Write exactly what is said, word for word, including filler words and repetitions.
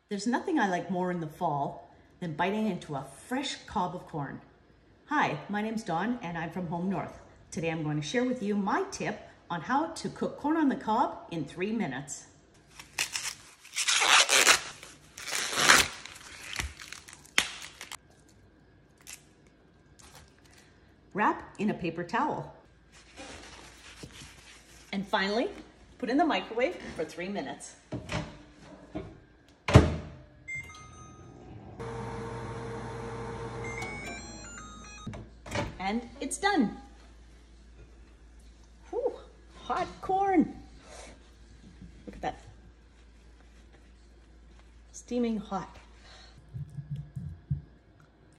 There's nothing I like more in the fall than biting into a fresh cob of corn. Hi, my name's Dawn and I'm from Home North. Today I'm going to share with you my tip on how to cook corn on the cob in three minutes. Wrap in a paper towel. And finally, put in the microwave for three minutes. And it's done. Whew, hot corn. Look at that. Steaming hot.